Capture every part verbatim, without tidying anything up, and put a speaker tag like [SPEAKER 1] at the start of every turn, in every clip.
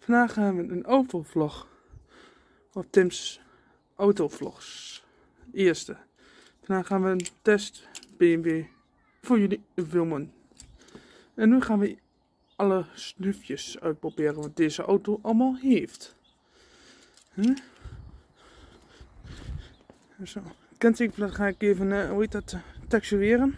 [SPEAKER 1] Vandaag gaan we een autovlog op Tim's Autovlogs. Eerste. Vandaag gaan we een test B M W voor jullie filmen. En nu gaan we alle snufjes uitproberen wat deze auto allemaal heeft. Hm? Zo. Kentekenplaat ga ik even, uh, hoe heet dat, uh, textureren.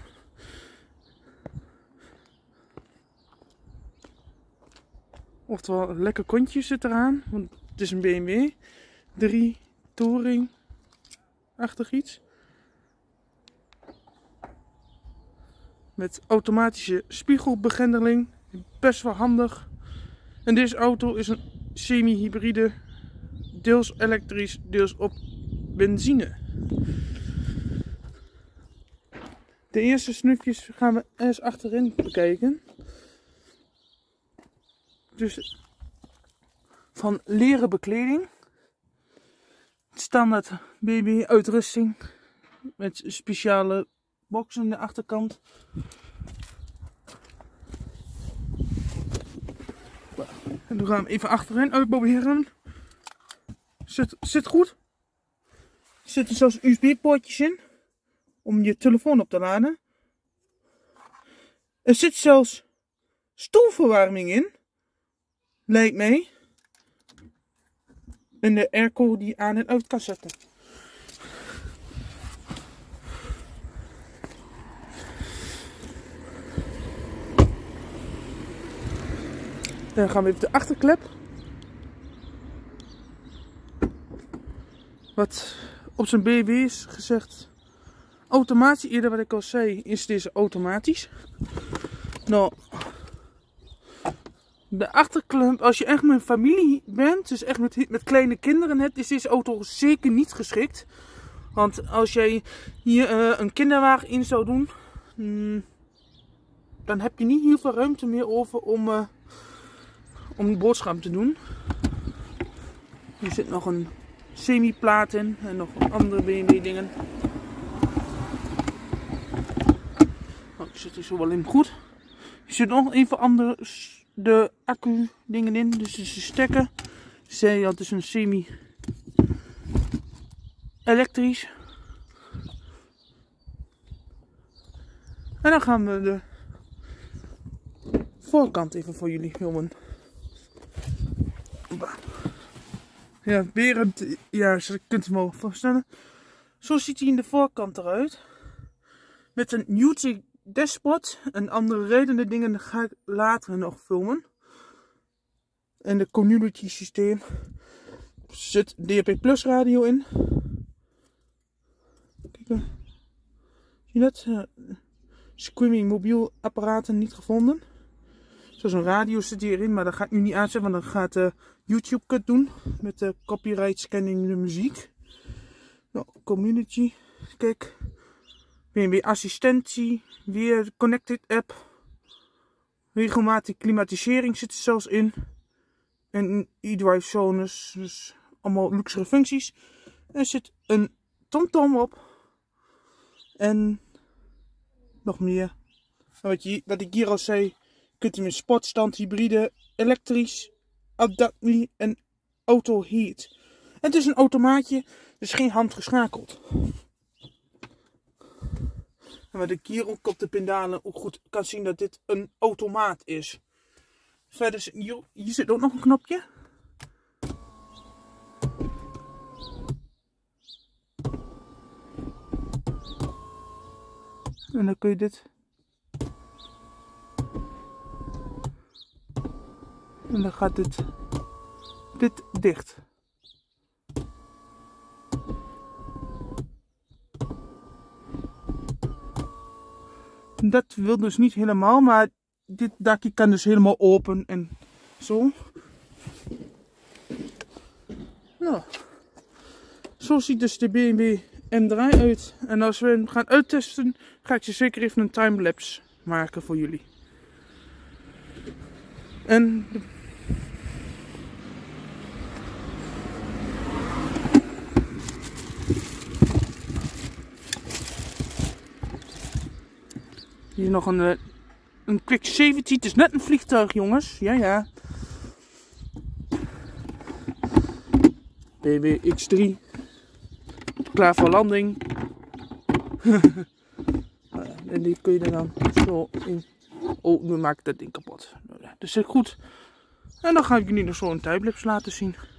[SPEAKER 1] Oftewel, een lekker kontje zit eraan, want het is een B M W. drie Touring-achtig iets. Met automatische spiegelbegendeling. Best wel handig. En deze auto is een semi-hybride. Deels elektrisch, deels op benzine. De eerste snufjes gaan we eens achterin bekijken. Dus van leren bekleding. Standaard B M W uitrusting. Met speciale boxen aan de achterkant. En dan gaan we even achterin uitproberen. Zit, zit goed. Er zitten zelfs U S B-poortjes in. Om je telefoon op te laden. Er zit zelfs stoelverwarming in. Lijkt mij. En de airco die je aan en uit kan zetten. Dan gaan we even de achterklep. Wat op zijn B M W is gezegd. Automatisch, eerder wat ik al zei, is deze automatisch. Nou, de achterklep, als je echt met familie bent, dus echt met, met kleine kinderen hebt, is deze auto zeker niet geschikt. Want als jij hier uh, een kinderwagen in zou doen, hmm, dan heb je niet heel veel ruimte meer over om, uh, om een boodschap te doen. Hier zit nog een semi-plaat in en nog andere B M W dingen. Oh, ik zit hier zo wel in goed. Er zit nog even andere de accu dingen in, dus de stekker. Zei dat is een semi elektrisch. En dan gaan we de voorkant even voor jullie filmen. Ja, weer een, ja, je kunt het me voorstellen. Zo ziet hij in de voorkant eruit. Met een YouTube dashboard en andere redende dingen ga ik later nog filmen. En de community systeem. Er zit D A B plus radio in. Kijk, zie je dat? Uh, Screaming mobiel apparaten niet gevonden. Zoals een radio zit hierin, maar dat ga ik nu niet aanzetten, want dan gaat uh, YouTube cut doen. Met de copyright scanning de muziek. Nou, community. Kijk. B M W assistentie. Weer connected app. Regelmatig klimatisering zit er zelfs in. En e-drive zones. Dus allemaal luxere functies. Er zit een TomTom op. En nog meer. En wat, je, wat ik hier al zei. Je kunt hem in sportstand, hybride, elektrisch, adaptief en auto heat. En het is een automaatje, dus geen handgeschakeld. En wat ik hier ook op de pedalen ook goed kan zien dat dit een automaat is. Verder, hier, hier zit ook nog een knopje. En dan kun je dit. En dan gaat dit, dit dicht. Dat wil dus niet helemaal, maar dit dakje kan dus helemaal open en zo. Nou, zo ziet dus de B M W M drie uit. En als we hem gaan uittesten, ga ik je zeker even een timelapse maken voor jullie. En hier nog een, een Quick zeventig. Het is net een vliegtuig, jongens. Ja, ja. B W X drie. Klaar voor landing. En die kun je er dan zo in. Oh, nu maak ik dat ding kapot. Dat zit goed. En dan ga ik jullie nog zo een timelapse laten zien.